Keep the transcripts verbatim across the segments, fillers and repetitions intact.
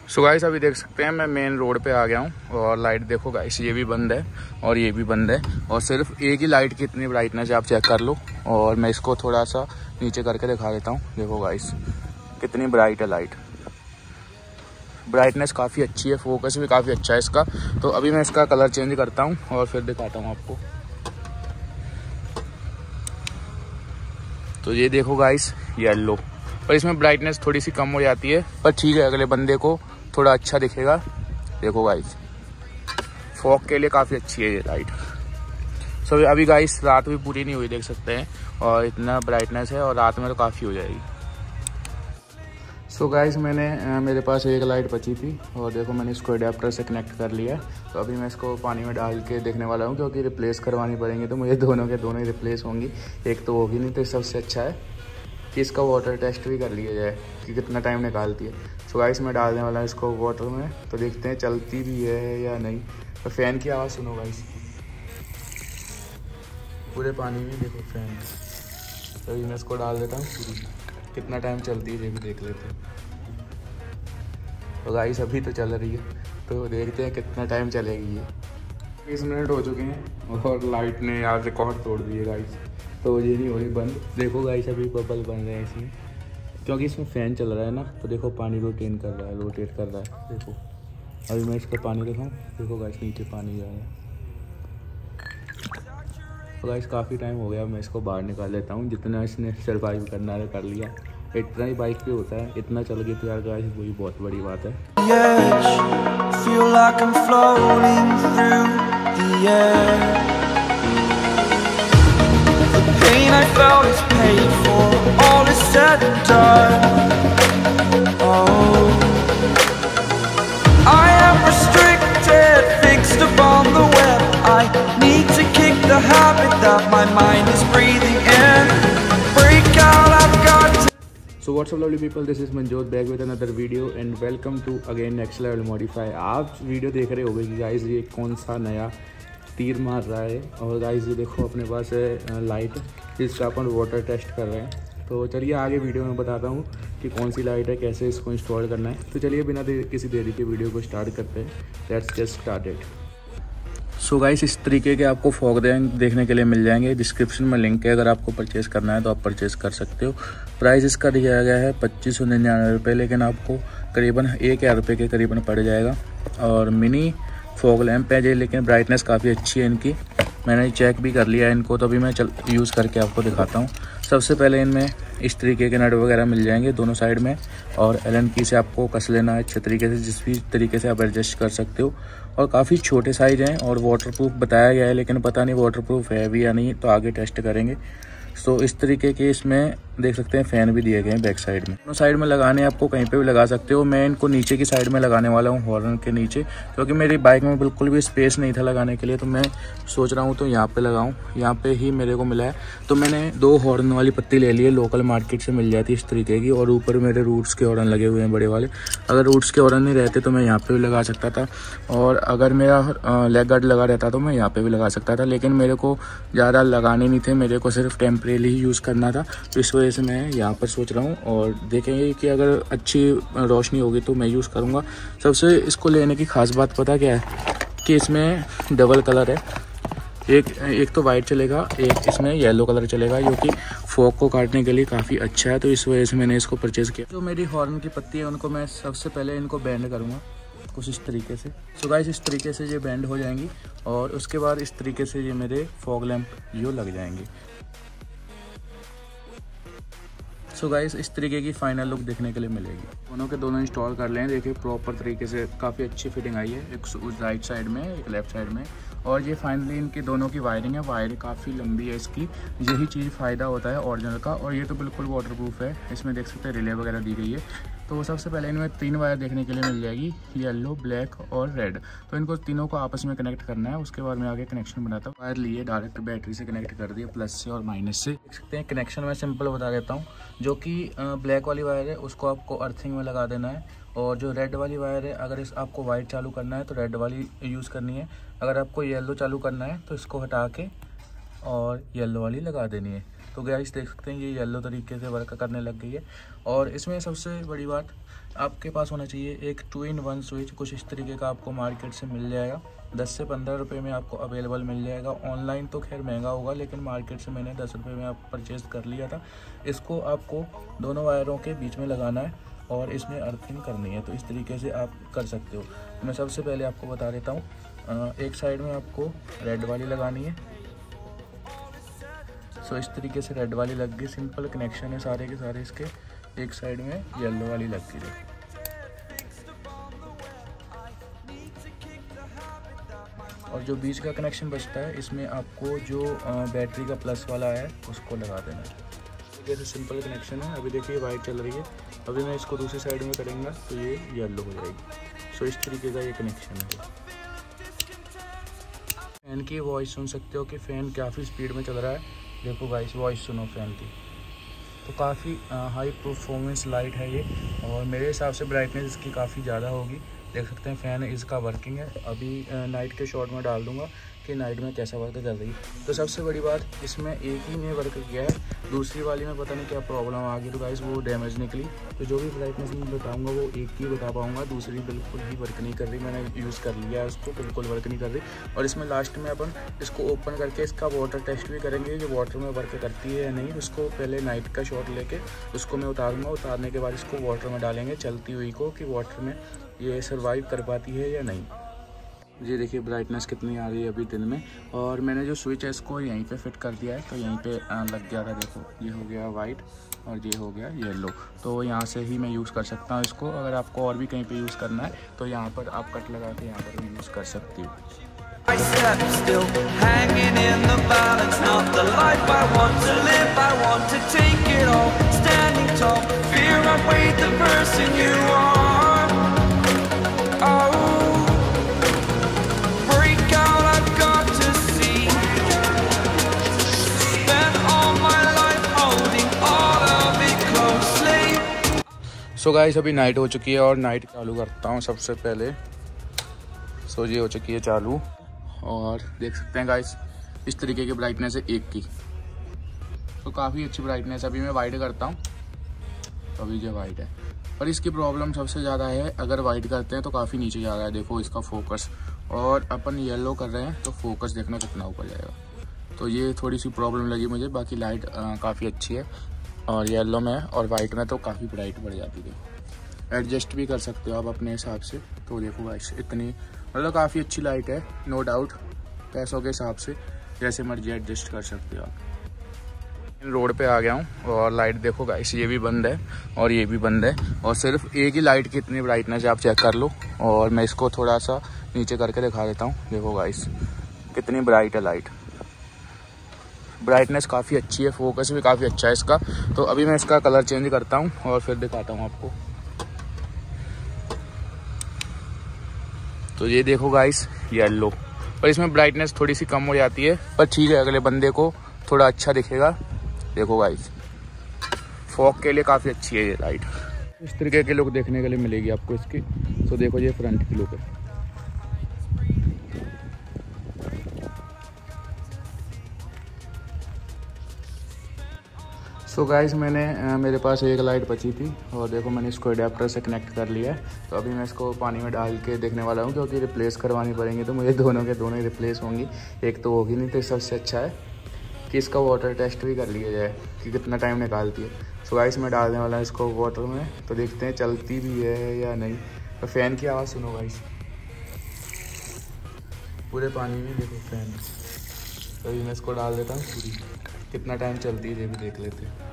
So guys अभी देख सकते हैं मैं मेन रोड पे आ गया हूँ और लाइट देखो गाइस ये भी बंद है और ये भी बंद है और सिर्फ एक ही लाइट की इतनी ब्राइटनेस है, आप चेक कर लो। और मैं इसको थोड़ा सा नीचे करके दिखा देता हूँ। देखो गाइस कितनी ब्राइट है लाइट, ब्राइटनेस काफ़ी अच्छी है, फोकस भी काफ़ी अच्छा है इसका। तो अभी मैं इसका कलर चेंज करता हूँ और फिर दिखाता हूँ आपको। तो ये देखो गाइस येलो, पर इसमें ब्राइटनेस थोड़ी सी कम हो जाती है, पर ठीक है अगले बंदे को थोड़ा अच्छा दिखेगा। देखो गाइस फॉग के लिए काफ़ी अच्छी है ये लाइट। सो अभी गाइस रात भी पूरी नहीं हुई देख सकते हैं और इतना ब्राइटनेस है और रात में तो काफ़ी हो जाएगी। सो गाइस मैंने मेरे पास एक लाइट बची थी और देखो मैंने इसको अडेप्टर से कनेक्ट कर लिया। तो अभी मैं इसको पानी में डाल के देखने वाला हूँ, क्योंकि रिप्लेस करवानी पड़ेंगे तो मुझे दोनों के दोनों ही रिप्लेस होंगी। एक तो होगी नहीं, तो सबसे अच्छा है कि इसका वाटर टेस्ट भी कर लिया जाए कि कितना टाइम निकालती है। सो गाइस मैं डालने वाला हूँ इसको वाटर में, तो देखते हैं चलती भी है या नहीं। तो फ़ैन की आवाज़ सुनो गाइस, पूरे पानी में देखो फैन। तो अभी मैं इसको डाल देता हूँ, कितना टाइम चलती है ये भी देख लेते हैं। तो गाइस अभी तो चल रही है, तो देखते हैं कितना टाइम चलेगी ये। बीस मिनट हो चुके हैं और लाइट ने यार रिकॉर्ड तोड़ दिए गाइस। तो ये नहीं हो रही बंद। देखो गाइस अभी बबल बन रहे हैं इसमें, क्योंकि इसमें फ़ैन चल रहा है ना। तो देखो पानी रोटेट कर रहा है रोटेट कर रहा है देखो। अभी मैं इसका पानी दिखाऊँ, देखो गाइस नीचे पानी जा रहा है। तो गाइस काफ़ी टाइम हो गया, मैं इसको बाहर निकाल लेता हूँ। जितना इसने सर्वाइव करना है कर लिया। इतना ही बाइक पे होता है, इतना चल गई तो यार गाइस वही बहुत बड़ी बात है। The habit that my mind is breathing in. Break out, I've got to. So what's up lovely people, this is Manjot back with another video and welcome to again next level modify। आप video देख रहे होंगे कि guys ये कौन सा नया तीर मार रहा है। और गाइस ये देखो अपने पास है लाइट, जिसका अपन वाटर टेस्ट कर रहे हैं। तो चलिए आगे वीडियो में बताता हूँ कि कौन सी लाइट है, कैसे इसको इंस्टॉल करना है। तो चलिए बिना दे, किसी देरी के वीडियो को स्टार्ट करते हैं। Let's get started. So guys इस तरीके के आपको फॉग देखने के लिए मिल जाएंगे। डिस्क्रिप्शन में लिंक है, अगर आपको परचेज़ करना है तो आप परचेज़ कर सकते हो। प्राइस इसका दिया गया है पच्चीस सौ निन्यानवे रुपये, लेकिन आपको करीबन एक हज़ार रुपये के करीबन पड़ जाएगा। और मिनी फॉग लैंप है ये, लेकिन ब्राइटनेस काफ़ी अच्छी है इनकी। मैंने चेक भी कर लिया है इनको, तो अभी मैं चल यूज़ करके आपको दिखाता हूँ। सबसे पहले इनमें इस तरीके के नट वगैरह मिल जाएंगे दोनों साइड में, और एलन की से आपको कस लेना है अच्छे तरीके से, जिस भी तरीके से आप एडजस्ट कर सकते हो। और काफ़ी छोटे साइज़ हैं और वाटरप्रूफ बताया गया है, लेकिन पता नहीं वाटरप्रूफ है भी या नहीं, तो आगे टेस्ट करेंगे। सो इस तरीके के इसमें देख सकते हैं फ़ैन भी दिए गए हैं बैक साइड में। दोनों साइड में लगाने आपको कहीं पे भी लगा सकते हो। मैं इनको नीचे की साइड में लगाने वाला हूँ, हॉर्न के नीचे, क्योंकि मेरी बाइक में बिल्कुल भी स्पेस नहीं था लगाने के लिए। तो मैं सोच रहा हूँ तो यहाँ पे लगाऊँ, यहाँ पे ही मेरे को मिला है। तो मैंने दो हॉर्न वाली पत्ती ले ली है, लोकल मार्केट से मिल जाती है इस तरीके की। और ऊपर मेरे रूट्स के हॉर्न लगे हुए हैं बड़े वाले। अगर रूट्स के हॉर्न नहीं रहते तो मैं यहाँ पर भी लगा सकता था, और अगर मेरा लेग गार्ड लगा रहता तो मैं यहाँ पर भी लगा सकता था। लेकिन मेरे को ज़्यादा लगाने नहीं थे, मेरे को सिर्फ टेम्परेरी ही यूज़ करना था। तो इस वजह से मैं यहाँ पर सोच रहा हूँ, और देखेंगे कि अगर अच्छी रोशनी होगी तो मैं यूज़ करूँगा। सबसे इसको लेने की ख़ास बात पता क्या है कि इसमें डबल कलर है। एक एक तो वाइट चलेगा, एक इसमें येलो कलर चलेगा, जो कि फॉग को काटने के लिए काफ़ी अच्छा है। तो इस वजह से मैंने इसको परचेज़ किया। जो मेरी हॉर्न की पत्ती है उनको मैं सबसे पहले इनको बैंड करूँगा कुछ इस तरीके से। सो गाइस इस तरीके से ये बैंड हो जाएंगी, और उसके बाद इस तरीके से ये मेरे फॉग लैंप जो लग जाएंगे। सो गाइस इस तरीके की फाइनल लुक देखने के लिए मिलेगी। दोनों के दोनों इंस्टॉल कर लें। देखिए प्रॉपर तरीके से काफ़ी अच्छी फिटिंग आई है, एक उस राइट साइड में एक लेफ्ट साइड में। और ये फाइनली इनकी दोनों की वायरिंग है, वायर काफ़ी लंबी है इसकी। यही चीज़ फ़ायदा होता है ओरिजिनल का। और ये तो बिल्कुल वाटरप्रूफ है, इसमें देख सकते हैं रिले वगैरह दी गई है। तो सबसे पहले इनमें तीन वायर देखने के लिए मिल जाएगी, येलो, ब्लैक और रेड। तो इनको तीनों को आपस में कनेक्ट करना है। उसके बाद मैं आगे कनेक्शन बनाता हूँ। वायर लिए डायरेक्ट बैटरी से कनेक्ट कर दिया, प्लस से और माइनस से। देख सकते हैं कनेक्शन मैं सिंपल बता देता हूँ। जो कि ब्लैक वाली वायर है उसको आपको अर्थिंग में लगा देना है, और जो रेड वाली वायर है अगर इस आपको वाइट चालू करना है तो रेड वाली यूज़ करनी है। अगर आपको येलो चालू करना है तो इसको हटा के और येलो वाली लगा देनी है। तो गाइस देख सकते हैं ये येलो तरीके से वर्क करने लग गई है। और इसमें सबसे बड़ी बात आपके पास होना चाहिए एक टू इन वन स्विच। कुछ इस तरीके का आपको मार्केट से मिल जाएगा, दस से पंद्रह रुपये में आपको अवेलेबल मिल जाएगा। ऑनलाइन तो खैर महंगा होगा, लेकिन मार्केट से मैंने दस रुपये में आप परचेज़ कर लिया था। इसको आपको दोनों वायरों के बीच में लगाना है और इसमें अर्थिंग करनी है। तो इस तरीके से आप कर सकते हो। मैं सबसे पहले आपको बता देता हूँ, एक साइड में आपको रेड वाली लगानी है। सो इस तरीके से रेड वाली लग गई, सिंपल कनेक्शन है सारे के सारे इसके। एक साइड में येलो वाली लग गई। और जो बीच का कनेक्शन बचता है इसमें आपको जो बैटरी का प्लस वाला है उसको लगा देना है। जैसे सिंपल कनेक्शन है। अभी देखिए वाइट चल रही है, अभी मैं इसको दूसरी साइड में करेंगे तो ये येलो हो जाएगी। सो इस तरीके का ये कनेक्शन है। फैन की वॉइस सुन सकते हो कि फ़ैन काफ़ी स्पीड में चल रहा है। देखो गाइस, वॉइस सुनो फ़ैन की। तो काफ़ी हाई परफॉर्मेंस लाइट है ये, और मेरे हिसाब से ब्राइटनेस इसकी काफ़ी ज़्यादा होगी। देख सकते हैं फ़ैन इसका वर्किंग है। अभी नाइट के शॉट में डाल दूंगा कि नाइट में कैसा वर्क कर रही है। तो सबसे बड़ी बात, इसमें एक ही ने वर्क किया है, दूसरी वाली में पता नहीं क्या प्रॉब्लम आ गई तो गाइस वो डैमेज निकली। तो जो भी ब्राइटनेस मैं बताऊंगा वो एक ही बता पाऊंगा, दूसरी बिल्कुल ही वर्क नहीं कर रही। मैंने यूज़ कर लिया है उसको, बिल्कुल वर्क नहीं कर रही। और इसमें लास्ट में अपन इसको ओपन करके इसका वाटर टेस्ट भी करेंगे कि वाटर में वर्क करती है या नहीं। उसको पहले नाइट का शॉट लेके उसको मैं उतारूँगा, उतारने के बाद इसको वाटर में डालेंगे चलती हुई को, कि वाटर में ये सर्वाइव कर पाती है या नहीं। ये देखिए ब्राइटनेस कितनी आ रही है अभी दिन में। और मैंने जो स्विच है इसको यहीं पे फिट कर दिया है, तो यहीं पे लग गया था। देखो ये हो गया वाइट और ये हो गया येलो। तो यहाँ से ही मैं यूज़ कर सकता हूँ इसको। अगर आपको और भी कहीं पे यूज़ करना है तो यहाँ पर आप कट लगा के यहाँ पर भी यूज़ कर सकती हो। सो गाइस अभी नाइट हो चुकी है और नाइट चालू करता हूँ सबसे पहले। सो ये हो चुकी है चालू, और देख सकते हैं गाइस इस तरीके की ब्राइटनेस है एक की। तो काफ़ी अच्छी ब्राइटनेस। अभी मैं वाइट करता हूँ, अभी जो वाइट है। पर इसकी प्रॉब्लम सबसे ज़्यादा है, अगर वाइट करते हैं तो काफ़ी नीचे जा रहा है। देखो इसका फोकस, और अपन येलो कर रहे हैं तो फोकस देखना कितना ऊपर जाएगा। तो ये थोड़ी सी प्रॉब्लम लगी मुझे। बाकी लाइट काफ़ी अच्छी है, और येलो में और वाइट में तो काफ़ी ब्राइट बढ़ जाती है। एडजस्ट भी कर सकते हो आप अपने हिसाब से। तो देखो गाइस इतनी मतलब काफ़ी अच्छी लाइट है, नो डाउट। पैसों के हिसाब से जैसे मर्जी एडजस्ट कर सकते हो आप। रोड पे आ गया हूँ और लाइट देखो गाइस, ये भी बंद है और ये भी बंद है, और सिर्फ एक ही लाइट की इतनी ब्राइटनेस है, आप चेक कर लो। और मैं इसको थोड़ा सा नीचे करके दिखा देता हूँ। देखो गाइस कितनी ब्राइट है लाइट। ब्राइटनेस काफ़ी अच्छी है, फोकस भी काफ़ी अच्छा है इसका। तो अभी मैं इसका कलर चेंज करता हूँ और फिर दिखाता हूँ आपको। तो ये देखो गाइस येलो, पर इसमें ब्राइटनेस थोड़ी सी कम हो जाती है, पर ठीक है, अगले बंदे को थोड़ा अच्छा दिखेगा। देखो गाइस फॉग के लिए काफ़ी अच्छी है ये लाइट। इस तरीके की लुक देखने के लिए मिलेगी आपको इसकी। तो देखो ये फ्रंट की लुक है। सो so गाइस मैंने मेरे पास एक लाइट बची थी, और देखो मैंने इसको अडेप्टर से कनेक्ट कर लिया है। तो अभी मैं इसको पानी में डाल के देखने वाला हूँ, क्योंकि रिप्लेस करवानी पड़ेंगी। तो मुझे दोनों के दोनों ही रिप्लेस होंगी, एक तो होगी नहीं। तो सबसे अच्छा है कि इसका वाटर टेस्ट भी कर लिया जाए कि कितना टाइम निकालती है। सो so गाइस मैं डालने वाला हूँ इसको वाटर में, तो देखते हैं चलती भी है या नहीं। तो फ़ैन की आवाज़ सुनो गाइस, पूरे पानी में देखो फ़ैन। तो अभी मैं इसको डाल देता हूँ पूरी, कितना टाइम चलती है ये भी देख लेते हैं।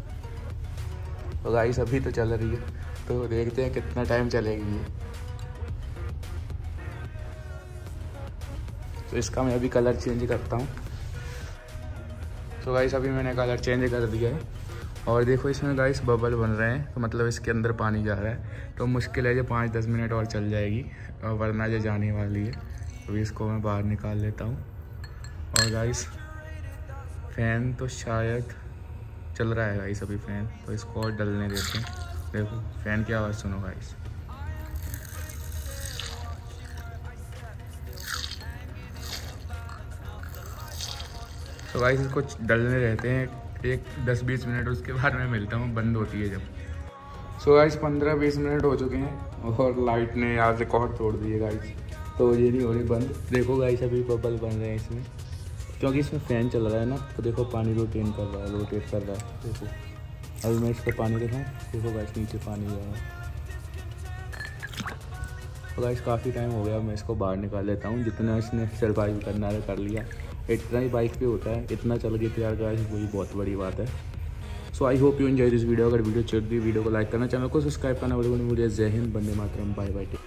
तो गाइस अभी तो चल रही है, तो देखते हैं कितना टाइम चलेगी ये। तो इसका मैं अभी कलर चेंज करता हूँ। तो गाइस अभी मैंने कलर चेंज कर दिया है, और देखो इसमें गाइस बबल बन रहे हैं, तो मतलब इसके अंदर पानी जा रहा है। तो मुश्किल है जो पाँच दस मिनट और चल जाएगी, और वरना ये जाने वाली है। अभी इसको मैं बाहर निकाल लेता हूँ। और गाइस फ़ैन तो शायद चल रहा है गाइस अभी फ़ैन, तो इसको और डलने देते हैं। देखो फ़ैन की आवाज़ सुनो गाइस। तो गाइस इसको डलने रहते हैं एक दस बीस मिनट, उसके बाद मैं मिलता हूँ, बंद होती है जब। सो गाइस पंद्रह बीस मिनट हो चुके हैं और लाइट ने यार रिकॉर्ड तोड़ दिए गाइस। तो ये नहीं हो रही बंद। देखो गाइस अभी बबल बन रहे हैं इसमें, क्योंकि इसमें फ़ैन चल रहा है ना। तो देखो पानी रोटेट कर रहा है रोटेट कर रहा है देखो। अभी मैं इस पर पानी दिखाऊँ, देखो गाइस नीचे पानी जा रहा है। तो गाइस काफ़ी टाइम हो गया, मैं इसको बाहर निकाल लेता हूँ। जितना इसने सर्वाइव करना है कर लिया। इतना ही बाइक पे होता है, इतना चल गई तो यार गाइस वही बहुत बड़ी बात है। So I hope you enjoy this video. अगर वीडियो चल रही वीडियो को लाइक करना, चैनल को सब्सक्राइब करना। मुझे जय हिंद, वंदे मातरम, बाय बाय।